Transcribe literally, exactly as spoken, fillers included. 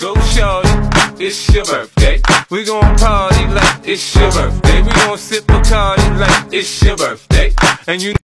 Go shorty, it's your birthday. We gon' party like it's your birthday. We gon' sip Bacardi like it's your birthday. And you